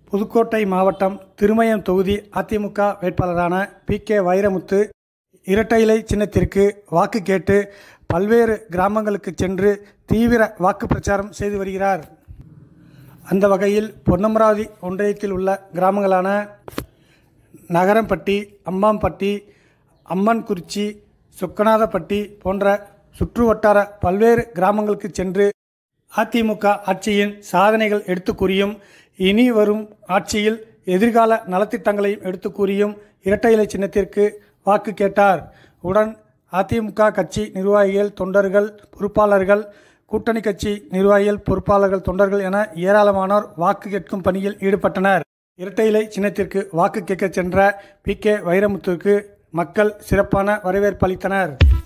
புதுக்கோட்டை மாவட்டம் திருமயம் தொகுதி அதிமுக வேட்பாளரான பி.கே. வைரமுத்து இரட்டை இலை சின்னத்திற்கு வாக்கு கேட்டு பல்வேறு கிராமங்களுக்கு சென்று தீவிர வாக்கு பிரச்சாரம் செய்து வருகிறார். அந்த வகையில் பொன்னமராவதி ஒன்றியத்தில் உள்ள கிராமங்களான நகரம்பட்டி, அம்பாம்பட்டி, அம்மன்குறிச்சி, சொக்கநாதப்பட்டி போன்ற சுற்றுவட்டார பல்வேறு கிராமங்களுக்கு சென்று அதிமுக ஆட்சியின் சாதனைகள் எடுத்து கூறியும், இனி வரும் ஆட்சியில் எதிர்கால நலத்திட்டங்களையும் எடுத்து கூறியும் இரட்டை இலை சின்னத்திற்கு வாக்கு கேட்டார். உடன் அதிமுக கட்சி நிர்வாகிகள், தொண்டர்கள், பொறுப்பாளர்கள், கூட்டணி கட்சி நிர்வாகிகள், பொறுப்பாளர்கள், தொண்டர்கள் என ஏராளமானோர் வாக்கு கேட்கும் பணியில் ஈடுபட்டனர். இரட்டை இலை சின்னத்திற்கு வாக்கு கேட்க சென்ற பி.கே. வைரமுத்துவுக்கு மக்கள் சிறப்பான வரவேற்பு அளித்தனர்.